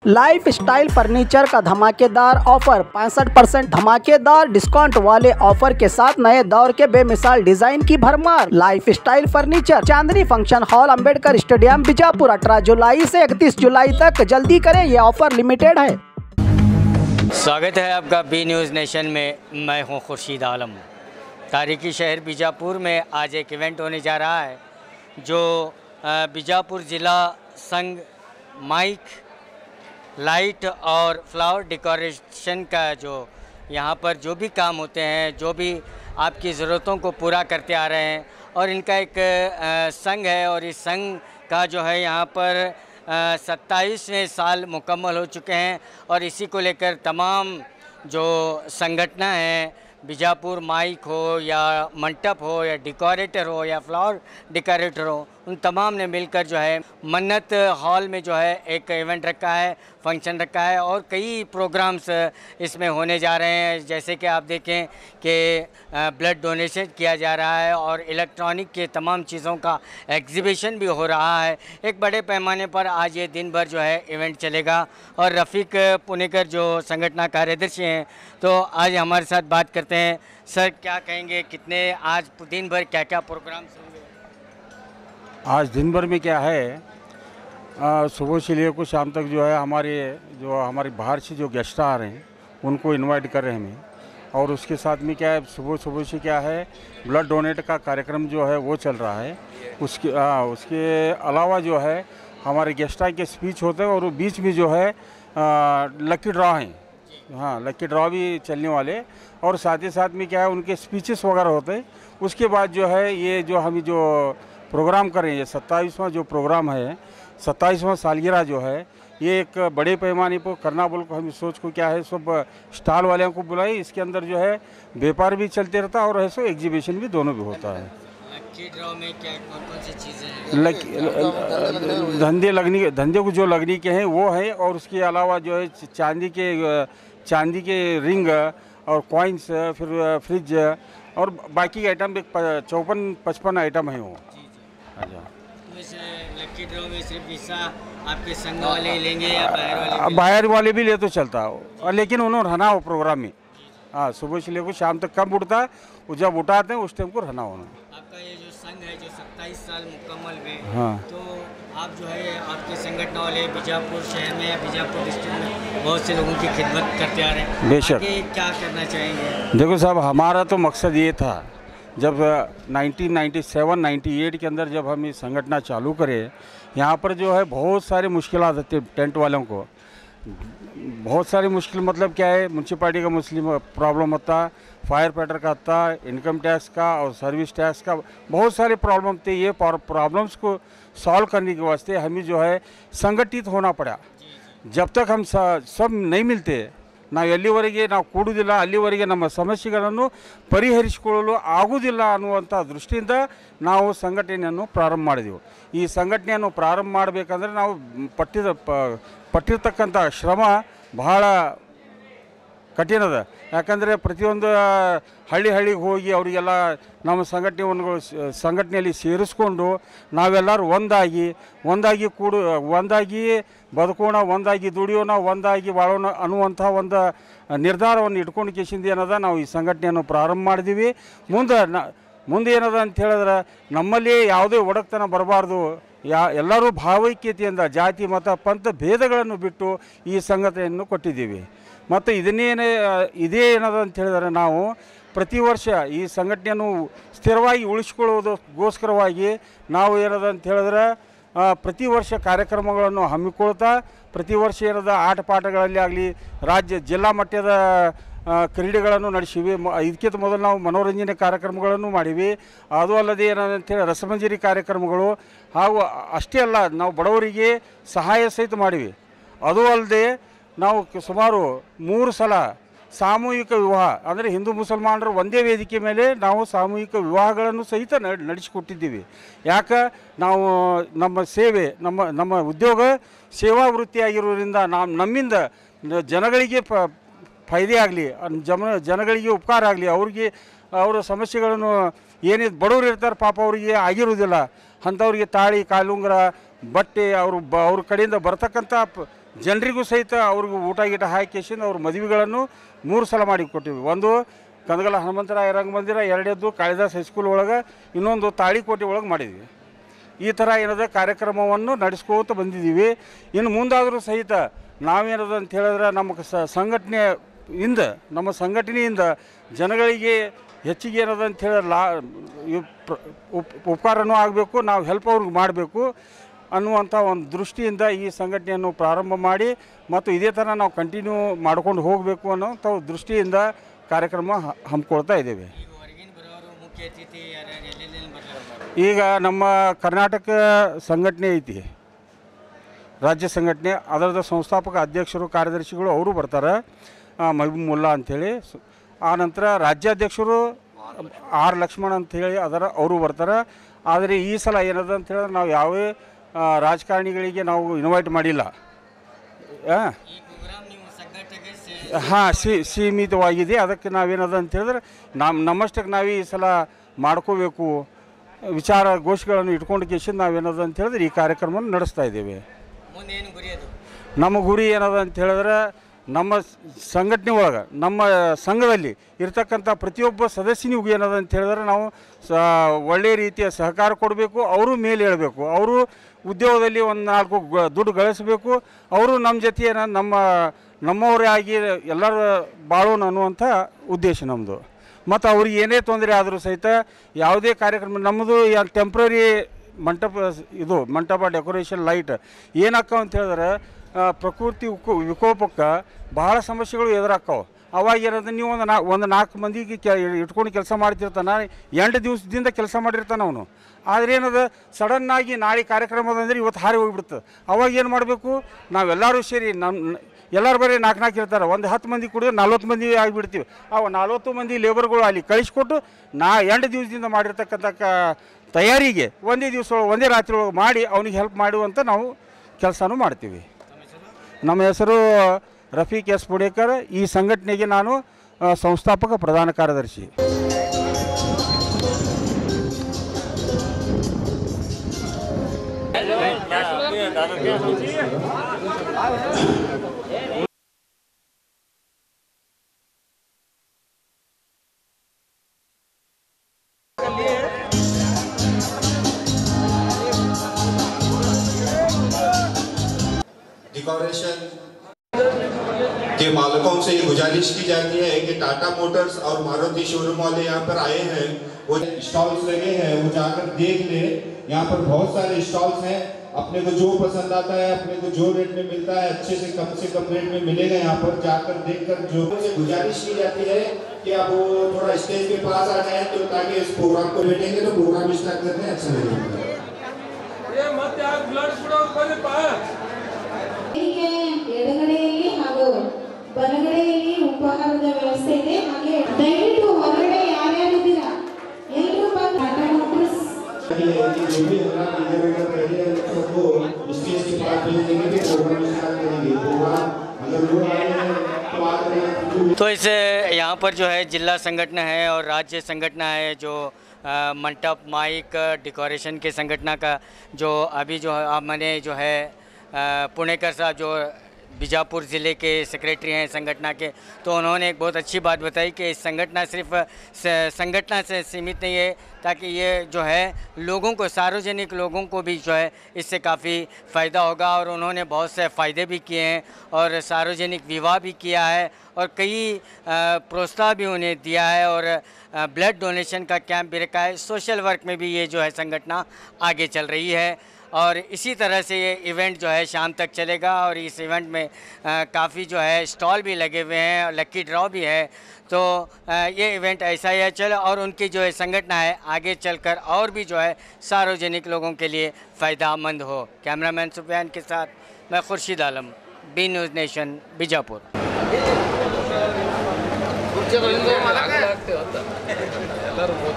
Life style furniture का धमाकेदार offer 65% धमाकेदार डिस्काउंट वाले ऑफर के साथ नए दौर के बेमिसाल डिजाइन की भरमार। Life style furniture, Chandni function hall, Ambedkar stadium, Bijapur. 18 जुलाई से 31 जुलाई तक जल्दी करें, ये ऑफर लिमिटेड है। स्वागत है आपका बी न्यूज़ नेशन में। मैं हूं खुर्शीद आलम। तारीखी शहर बीजापुर में आज एक इवेंट होने जा रहा है जो बीजापुर ज़िला संघ माइक, लाइट और फ्लावर डेकोरेशन का जो यहाँ पर जो भी काम होते हैं, जो भी आपकी ज़रूरतों को पूरा करते आ रहे हैं, और इनका एक संघ है और इस संघ का जो है यहाँ पर 27वें साल मुकम्मल हो चुके हैं। और इसी को लेकर तमाम जो संगठन हैं, बीजापुर माइक हो या मंटप हो या डेकोरेटर हो या फ्लावर डेकोरेटर हो, उन तमाम ने मिलकर जो है मन्नत हॉल में जो है एक इवेंट रखा है, फंक्शन रखा है और कई प्रोग्राम्स इसमें होने जा रहे हैं। जैसे कि आप देखें कि ब्लड डोनेशन किया जा रहा है और इलेक्ट्रॉनिक के तमाम चीज़ों का एग्जीबिशन भी हो रहा है। एक बड़े पैमाने पर आज ये दिन भर जो है इवेंट चलेगा। और रफ़ीक पुनेकर जो संगठन कार्यदर्शी हैं, तो आज हमारे साथ बात करते हैं। सर, क्या कहेंगे, कितने आज दिन भर क्या क्या प्रोग्राम्स होंगे? आज दिन भर में क्या है, सुबह से लेकर शाम तक जो है हमारे बाहर से जो गेस्ट आ रहे हैं उनको इनवाइट कर रहे हैं हमें। और उसके साथ में क्या है, सुबह से क्या है, ब्लड डोनेट का कार्यक्रम जो है वो चल रहा है। उसके अलावा जो है हमारे गेस्ट के स्पीच होते हैं और बीच में जो है लकी ड्रॉ हैं। हाँ, लकी ड्रॉ भी चलने वाले। और साथ ही साथ में क्या है, उनके स्पीचेस वगैरह होते हैं। उसके बाद जो है ये जो हम जो प्रोग्राम कर रहे हैं, 27वां जो प्रोग्राम है, 27वां सालगिरह जो है, ये एक बड़े पैमाने पर करना बोल को हम सोच को क्या है, सब स्टॉल वालों को बुलाए। इसके अंदर जो है व्यापार भी चलते रहता है और ऐसा एग्जीबिशन भी दोनों भी होता है। लकी ड्रॉ में क्या कौन सी चीज़ें हैं? धंधे को जो लगने के हैं वो है। और उसके अलावा जो है चांदी के रिंग और कॉइन्स, फिर फ्रिज और बाकी आइटम 54-55 आइटम है वो। अच्छा, लकी ड्रॉ में सिर्फ हिस्सा आपके संघ वाले ही लेंगे या बाहर वाले भी ले तो चलता है, लेकिन उन्होंने रहना हो प्रोग्राम में। हाँ, सुबह से लेकर शाम तक कब उठता है, वो जब उठाते हैं उस टाइम को रहना होना। आपका ये जो संघ है जो 27 साल मुकम्मल में, हाँ, तो आप जो है आपके संगठन वाले बीजापुर शहर में या बीजापुर डिस्ट्रिक्ट में बहुत से लोगों की खिदमत करते आ रहे हैं। बेशक। क्या करना चाहेंगे? देखो साहब, हमारा तो मकसद ये था, जब 1997-98 के अंदर जब हम ये संगठन चालू करें, यहाँ पर जो है बहुत सारे मुश्किलात होते टेंट वालों को। बहुत सारी मुश्किल मतलब क्या है, म्यूनसिपालिटी का मुस्लिम प्रॉब्लम होता, फायर फाइटर का होता, इनकम टैक्स का और सर्विस टैक्स का, बहुत सारे प्रॉब्लम थे। ये प्रॉब्लम्स को सॉल्व करने के वास्ते हमें जो है संगठित होना पड़ा। जब तक हम सब नहीं मिलते, ನಾವು ಎಲ್ಲಿವರೆಗೆ ನಾವು ಕೂಡುವುದಿಲ್ಲ ಅಲ್ಲಿವರೆಗೆ ನಮ್ಮ ಸಮಸ್ಯೆಗಳನ್ನು ಪರಿಹರಿಸಿಕೊಳ್ಳಲು ಆಗುವುದಿಲ್ಲ ಅನ್ನುವಂಥ ದೃಷ್ಟಿಯಿಂದ ನಾವು ಸಂಘಟನೆಯನ್ನು ಪ್ರಾರಂಭ ಮಾಡಿದೆವು। ಈ ಸಂಘಟನೆಯನ್ನು ಪ್ರಾರಂಭ ಮಾಡಬೇಕಂದ್ರೆ ನಾವು ಪಟ್ಟಿರ್ತಕ್ಕಂಥ ಶ್ರಮ ಬಹಳ ಕಠಿಣ ಅದ। ಯಾಕಂದರೆ ಪ್ರತಿಯೊಂದು ಹಳ್ಳಿಗೆ ಹೋಗಿ ಅವರಿಗೆಲ್ಲ ನಮ್ಮ ಸಂಘಟನೆಯಲ್ಲಿ ಸೇರಿಸ್ಕೊಂಡು ನಾವೆಲ್ಲರೂ ಒಂದಾಗಿ ಬದುಕೋಣ, ಒಂದಾಗಿ ದುಡಿಯೋಣ, ಒಂದಾಗಿ ಬಾಳೋಣ ಅನ್ನುವಂಥ ಒಂದು ನಿರ್ಧಾರವನ್ನು ಇಟ್ಕೊಂಡು ಕೇಸಿಂದ ಏನದ ನಾವು ಈ ಸಂಘಟನೆಯನ್ನು ಪ್ರಾರಂಭ ಮಾಡಿದ್ದೀವಿ। ಮುಂದೆ ಏನದ ಅಂತ ಹೇಳಿದ್ರೆ, ನಮ್ಮಲ್ಲಿ ಯಾವುದೇ ಒಡಕ್ತನ ಬರಬಾರ್ದು, ಎಲ್ಲರೂ ಭಾವೈಕ್ಯತೆಯಿಂದ ಜಾತಿ ಮತ ಪಂಥ ಭೇದಗಳನ್ನು ಬಿಟ್ಟು ಈ ಸಂಘಟನೆಯನ್ನು ಕೊಟ್ಟಿದ್ದೀವಿ। ಮತ್ತು ಇದೇ ಏನದ ಅಂತ ಹೇಳಿದರೆ, ನಾವು ಪ್ರತಿ ವರ್ಷ ಈ ಸಂಘಟನೆಯನ್ನು ಸ್ಥಿರವಾಗಿ ಉಳಿಸ್ಕೊಳ್ಳೋದಕ್ಕೋಸ್ಕರವಾಗಿ ನಾವು ಏನದ ಅಂತ ಹೇಳಿದ್ರೆ ಪ್ರತಿ ವರ್ಷ ಕಾರ್ಯಕ್ರಮಗಳನ್ನು ಹಮ್ಮಿಕೊಳ್ತಾ, ಪ್ರತಿ ವರ್ಷ ಏನದ ಆಟ ಪಾಠಗಳಲ್ಲಿ ಆಗಲಿ ಜಿಲ್ಲಾ ಮಟ್ಟದ ಕ್ರೀಡೆಗಳನ್ನು ನಡೆಸಿವಿ। ಇದಕ್ಕಿಂತ ಮೊದಲು ನಾವು ಮನೋರಂಜನೆ ಕಾರ್ಯಕ್ರಮಗಳನ್ನು ಮಾಡಿವಿ। ಅದು ಅಲ್ಲದೆ ಏನಂತೇಳಿ ರಸಮಂಜರಿ ಕಾರ್ಯಕ್ರಮಗಳು, ಹಾಗೂ ಅಷ್ಟೇ ಅಲ್ಲ, ನಾವು ಬಡವರಿಗೆ ಸಹಾಯ ಸಹಿತ ಮಾಡಿವಿ। ಅದು ಅಲ್ಲದೆ ನಾವು ಸುಮಾರು 3 ಸಲ ಸಾಮೂಹಿಕ ವಿವಾಹ, ಅಂದರೆ ಹಿಂದೂ ಮುಸಲ್ಮಾನರು ಒಂದೇ ವೇದಿಕೆ ಮೇಲೆ ನಾವು ಸಾಮೂಹಿಕ ವಿವಾಹಗಳನ್ನು ಸಹಿತ ನಡೆಸಿಕೊಟ್ಟಿದ್ದೀವಿ। ಯಾಕೆ, ನಾವು ನಮ್ಮ ಸೇವೆ, ನಮ್ಮ ಉದ್ಯೋಗ ಸೇವಾ ವೃತ್ತಿಯಾಗಿರೋದ್ರಿಂದ ನಮ್ಮಿಂದ ಜನಗಳಿಗೆ ಫಾಯ್ದೆ ಆಗಲಿ, ಜನಗಳಿಗೆ ಉಪಕಾರ ಆಗಲಿ, ಅವರ ಸಮಸ್ಯೆಗಳನ್ನು ಏನಿದೆ ಬಡವರು ಇರ್ತಾರೆ ಪಾಪ, ಅವರಿಗೆ ಆಗಿರೋದಿಲ್ಲ ಅಂಥವ್ರಿಗೆ ತಾಳಿ ಕಾಲುಂಗುರ ಬಟ್ಟೆ ಅವ್ರ ಕಡೆಯಿಂದ ಬರ್ತಕ್ಕಂಥ ಜನರಿಗೂ ಸಹಿತ ಅವ್ರಿಗೂ ಊಟ ಗೀಟ ಹಾಕಿಸಿಂದ ಅವ್ರ ಮದುವೆಗಳನ್ನು 3 ಸಲ ಮಾಡಿ ಕೊಟ್ಟಿವಿ. ಒಂದು ಕಂದಗಲ ಹನುಮಂತರಾಯ ರಂಗಮಂದಿರ, ಎರಡನೇದು ಕಾಳಿದಾಸ್ ಹೈಸ್ಕೂಲ್ ಒಳಗೆ, ಇನ್ನೊಂದು ತಾಳಿಕೋಟೆ ಒಳಗೆ ಮಾಡಿದ್ವಿ. ಈ ಥರ ಏನದ ಕಾರ್ಯಕ್ರಮವನ್ನು ನಡೆಸ್ಕೋತ ಬಂದಿದ್ದೀವಿ. ಇನ್ನು ಮುಂದಾದರೂ ಸಹಿತ ನಾವೇನದ ಅಂತ ಹೇಳಿದ್ರೆ ನಮ್ಮ ಸಂಘಟನೆಯಿಂದ ಜನಗಳಿಗೆ ಹೆಚ್ಚಿಗೆ ಏನದ ಅಂತ ಹೇಳಿ ಉಪಕಾರನೂ ಆಗಬೇಕು, ನಾವು ಹೆಲ್ಪ್ ಅವ್ರಿಗೆ ಮಾಡಬೇಕು ಅನ್ನುವಂಥ ಒಂದು ದೃಷ್ಟಿಯಿಂದ ಈ ಸಂಘಟನೆಯನ್ನು ಪ್ರಾರಂಭ ಮಾಡಿ ಮತ್ತು ಇದೇ ಥರ ನಾವು ಕಂಟಿನ್ಯೂ ಮಾಡ್ಕೊಂಡು ಹೋಗಬೇಕು ಅನ್ನೋಂಥ ದೃಷ್ಟಿಯಿಂದ ಕಾರ್ಯಕ್ರಮ ಹಮ್ಮಿಕೊಳ್ತಾ ಇದ್ದೇವೆ. ಈಗ ನಮ್ಮ ಕರ್ನಾಟಕ ಸಂಘಟನೆ ಐತಿ, ರಾಜ್ಯ ಸಂಘಟನೆ, ಅದರದ ಸಂಸ್ಥಾಪಕ ಅಧ್ಯಕ್ಷರು ಕಾರ್ಯದರ್ಶಿಗಳು ಅವರು ಬರ್ತಾರೆ, ಮಹಬೂಬ್ ಮುಲ್ಲಾ ಅಂಥೇಳಿ. ಆನಂತರ ರಾಜ್ಯಾಧ್ಯಕ್ಷರು ಆರ್ ಲಕ್ಷ್ಮಣ್ ಅಂಥೇಳಿ ಅವರು ಬರ್ತಾರೆ. ಆದರೆ ಈ ಸಲ ಏನದ ಅಂತ ಹೇಳಿದ್ರೆ ನಾವು ಯಾವೇ ರಾಜಕಾರಣಿಗಳಿಗೆ ನಾವು ಇನ್ವೈಟ್ ಮಾಡಿಲ್ಲ. ಹಾಂ, ಸೀಮಿತವಾಗಿದೆ. ಅದಕ್ಕೆ ನಾವೇನದ ಅಂತ ಹೇಳಿದ್ರೆ ನಮ್ಮಷ್ಟಕ್ಕೆ ನಾವೇ ಈ ಸಲ ಮಾಡ್ಕೋಬೇಕು, ವಿಚಾರ ಗೋಷ್ಠಿಗಳನ್ನು ಇಟ್ಕೊಂಡು ಕೇಸಿಂದ ನಾವೇನದ ಅಂತ ಹೇಳಿದ್ರೆ ಈ ಕಾರ್ಯಕ್ರಮವನ್ನು ನಡೆಸ್ತಾ ಇದ್ದೇವೆ. ನಮ್ಮ ಗುರಿ ಏನದ ಅಂತ ಹೇಳಿದ್ರೆ ನಮ್ಮ ಸಂಘಟನೆ ಒಳಗೆ, ನಮ್ಮ ಸಂಘದಲ್ಲಿ ಇರ್ತಕ್ಕಂಥ ಪ್ರತಿಯೊಬ್ಬ ಸದಸ್ಯನಿಗೂ ಏನದ ಅಂತ ಹೇಳಿದ್ರೆ ನಾವು ಒಳ್ಳೆಯ ರೀತಿಯ ಸಹಕಾರ ಕೊಡಬೇಕು, ಅವರು ಮೇಲೆ ಹೇಳಬೇಕು, ಅವರು ಉದ್ಯೋಗದಲ್ಲಿ ಒಂದು 4 ದುಡ್ಡು ಗಳಿಸಬೇಕು, ಅವರು ನಮ್ಮ ಜೊತೆ ನಮ್ಮವರೇ ಆಗಿ ಎಲ್ಲರೂ ಬಾಳೋಣ ಅನ್ನುವಂಥ ಉದ್ದೇಶ ನಮ್ಮದು. ಮತ್ತು ಅವ್ರಿಗೆ ಏನೇ ತೊಂದರೆ ಆದರೂ ಸಹಿತ ಯಾವುದೇ ಕಾರ್ಯಕ್ರಮ ನಮ್ಮದು ಟೆಂಪ್ರರಿ ಮಂಟಪ ಡೆಕೋರೇಷನ್ ಲೈಟ್ ಏನಾಕ್ಕವ ಅಂತ ಹೇಳಿದ್ರೆ ಪ್ರಕೃತಿ ವಿಕೋಪಕ್ಕೆ ಬಹಳ ಸಮಸ್ಯೆಗಳು ಎದುರಾಕ್ಕವು. ಅವಾಗ ಏನಂದ್ರೆ ನೀವು ಒಂದು 4 ಮಂದಿಗೆ ಇಟ್ಕೊಂಡು ಕೆಲಸ ಮಾಡ್ತಿರ್ತಾನೆ, 8 ದಿವಸದಿಂದ ಕೆಲಸ ಮಾಡಿರ್ತಾನೆ ಅವನು. ಆದರೆ ಏನದ ಸಡನ್ನಾಗಿ ನಾಳೆ ಕಾರ್ಯಕ್ರಮ ಅಂದರೆ ಇವತ್ತು ಹಾರಿ ಹೋಗಿಬಿಡ್ತದೆ. ಅವಾಗ ಏನು ಮಾಡಬೇಕು, ನಾವೆಲ್ಲರೂ ಸೇರಿ ಎಲ್ಲರೂ ಬರೀ 4 ಇರ್ತಾರೆ, ಒಂದು 10 ಮಂದಿ ಕುಡಿದ್ರೆ 40 ಮಂದಿ ಆಗಿಬಿಡ್ತೀವಿ. ಅವು 40 ಮಂದಿ ಲೇಬರ್ಗಳು ಅಲ್ಲಿ ಕಳಿಸ್ಕೊಟ್ಟು 8 ದಿವಸದಿಂದ ಮಾಡಿರ್ತಕ್ಕಂಥ ತಯಾರಿಗೆ ಒಂದೇ ರಾತ್ರಿ ಒಳಗೆ ಮಾಡಿ ಅವನಿಗೆ ಹೆಲ್ಪ್ ಮಾಡುವಂಥ ನಾವು ಕೆಲಸನೂ ಮಾಡ್ತೀವಿ. ನಮ್ಮ ಹೆಸರು ರಫೀಕ್ ಎಸ್ ಪುಣೇಕರ್. ಈ ಸಂಘಟನೆಗೆ ನಾನು ಸಂಸ್ಥಾಪಕ ಪ್ರಧಾನ ಕಾರ್ಯದರ್ಶಿ. डेकोरेशन के मालिकों से ये गुजारिश की जाती है कि टाटा मोटर्स और मारुति शोरूम वाले यहाँ पर आए हैं, वो स्टॉल्स लगे हैं, वो जाकर देख ले। यहाँ पर बहुत सारे स्टॉल्स हैं, अपने को जो पसंद आता है, अपने को जो रेट में मिलता है, अच्छे से कम रेट में मिलेगा। यहाँ पर जाकर देखकर जो से गुजारिश की जाती है कि आप वो थोड़ा स्टेज के पास आ जाए, तो ताकि इस प्रोग्राम को बैठेंगे तो प्रोग्राम स्टार्ट करने अच्छा लगेगा। ಎಡಗಡೆಯಲ್ಲಿ ಹಾಗೂ ಬಲಗಡೆಯಲ್ಲಿ ಉಪಹಾರದ ವ್ಯವಸ್ಥೆ ಇದೆ. ಹಾಗೆ ದಯವಿಟ್ಟು ಹೊರಗಡೆ ಯಾರ್ಯಾರಿದ್ದೀರಾ ಎಲ್ಲರೂ ಬಂದು ಟಾಟಾ ಮೋಟರ್ಸ್ तो इस यहाँ पर जो है जिला संगठन है और राज्य संगठन है, जो मंडप माइक डेकोरेशन के संगठन का जो अभी जो मैंने जो है पुणेकर साहब जो बीजापुर ज़िले के सेक्रेटरी हैं संगठन के, तो उन्होंने एक बहुत अच्छी बात बताई कि इस संगठन सिर्फ संगठन से सीमित नहीं है, ताकि ये जो है लोगों को, सार्वजनिक लोगों को भी जो है इससे काफ़ी फ़ायदा होगा। और उन्होंने बहुत से फ़ायदे भी किए हैं और सार्वजनिक विवाह भी किया है और कई प्रोत्साहन भी उन्हें दिया है और ब्लड डोनेशन का कैंप भी रखा है। सोशल वर्क में भी ये जो है संगठन आगे चल रही है और इसी तरह से ये इवेंट जो है शाम तक चलेगा। और इस इवेंट में काफ़ी जो है स्टॉल भी लगे हुए हैं और लक्की ड्रॉ भी है। तो ये इवेंट ऐसा ही है चलो, और उनकी जो है संगठन है आगे चलकर और भी जो है सार्वजनिक लोगों के लिए फ़ायदामंद हो। कैमरामैन सुफियान के साथ मैं Khurshid Alam, B news nation, Bijapur. ಎಲ್ಲರೂ